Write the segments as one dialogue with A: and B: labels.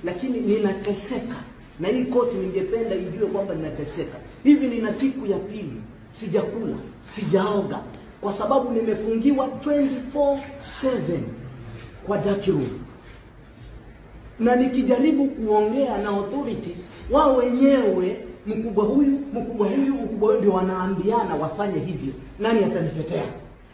A: lakini ninateseka. Na hii koti ningependa ijue kwamba ninateseka. Hivi nina siku ya pili sijakula, sijaoga kwa sababu nimefungiwa 24/7 kwa dark room. Na nikijaribu kuongea na authorities, wao wenyewe mkubwa huyu ndio wanaambiana wafanye hivyo. Nani atanitetea?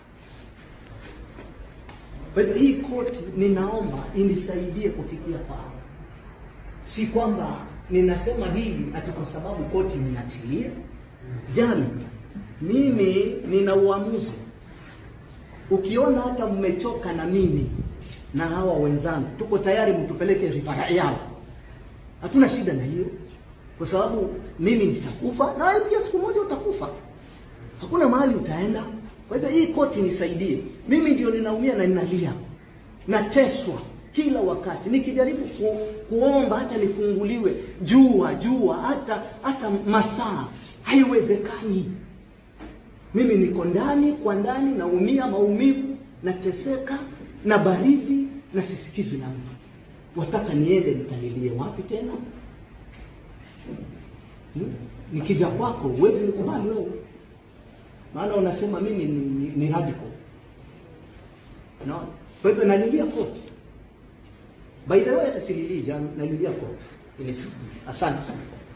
A: But hii koti ninaomba inisaidie kufikia pale. Si kwamba ninasema hili ati kwa sababu koti niachilie. Jana mimi nina uamuzi. Ukiona hata mmechoka na mimi na hawa wenzangu, tuko tayari mtupeleke rifaa yao. Hatuna shida na hiyo. Kwa sababu mimi nitakufa na wewe pia siku moja utakufa. Hakuna mahali utaenda. Kwa hivyo hii koti nisaidie. Mimi ndio ninaumia na ninalia. Nateswa kila wakati. Nikijaribu kuomba hata nifunguliwe jua hata masaa, haiwezekani. Mimi niko ndani kwa ndani, naumia maumivu, nateseka na baridi na sisikizwi na mtu. Wataka niende nikalilie wapi tena? Nikija kwako uwezi nikubali wewe. Maana unasema mimi ni radical. No. Kwa hivyo nalilia koti. By the way, hata sililii jana, nalilia koti. Asante sana.